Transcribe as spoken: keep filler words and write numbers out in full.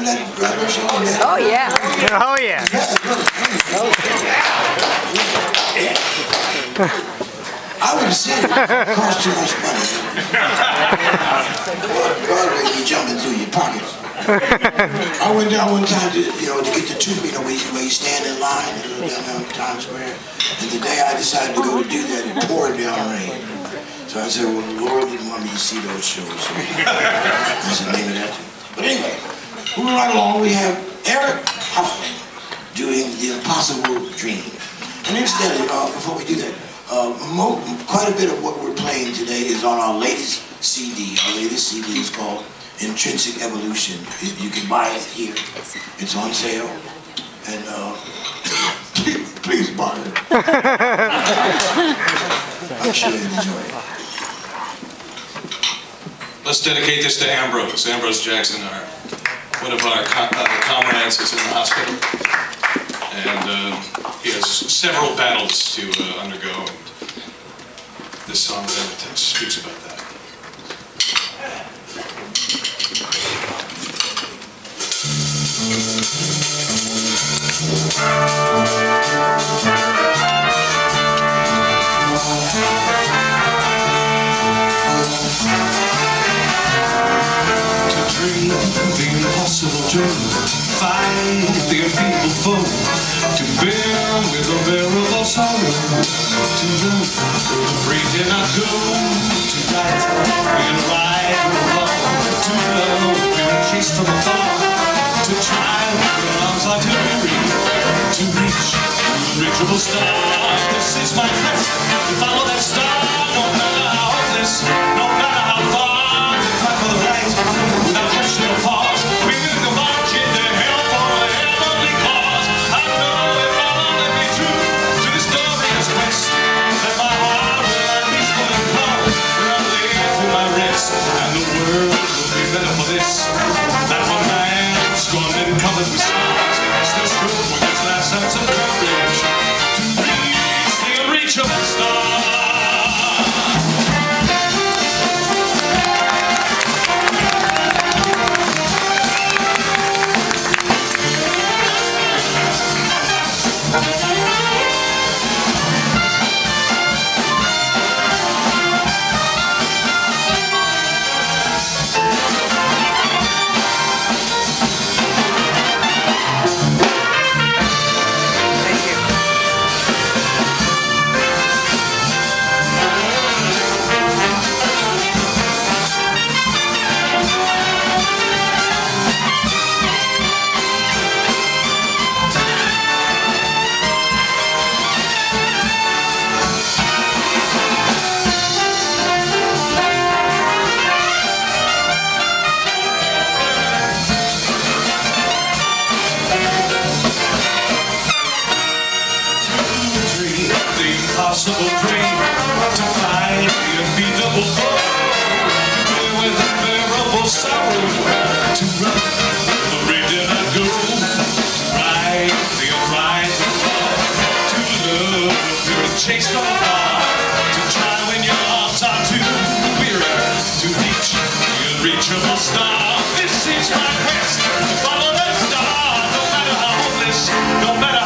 remember that radio show? Yeah. Oh, yeah. Oh, yeah. I would have said it cost too much money. Broadway, you jumping through your pockets. I went down one time to, you know, to get the tube, you know, where you, where you stand in line down Times Square. And the day I decided to go to do that, it poured down rain. So I said, well, Lord didn't want me to see those shows. So that's the name of that too. But anyway, moving right along, we have Eric Huffman doing The Impossible Dream. And incidentally, uh, before we do that, uh, mo quite a bit of what we're playing today is on our latest C D. Our latest C D is called Intrinsic Evolution. You can buy it here. It's on sale. And uh, please, please buy it. I'm sure you'll enjoy it. Let's dedicate this to Ambrose. Ambrose Jackson, our, one of our co uh, comrades is in the hospital. And uh, he has several battles to uh, undergo. And this song uh, speaks about that. To dream the impossible dream, fight the unbeatable foe, to bear with unbearable sorrow, to love, to breathe and not go, to right and right and wrong, to love and chase from afar, to try with your arms out to weary, to reach the unreachable star. This is my quest, to follow that star, no matter how hopeless, no matter how far, to fight for the right, without question or pause. We will march into hell for a heavenly cause. I know if I'll only be true to this glorious quest, that my heart will at least go and flow, when I lay to my rest, and the world will be better for this. That one man scorned and covered with scars, still strove with his last ounce of courage to reach the unreachable star. Impossible dream, to find the unbeatable foe, to deal with unbearable sorrow, to run the red and I go, to ride the upright and fall, to love the pure and chase from afar, to try when your arms are too weary, to reach the unreachable star. This is my quest, to follow that star, no matter how hopeless, no matter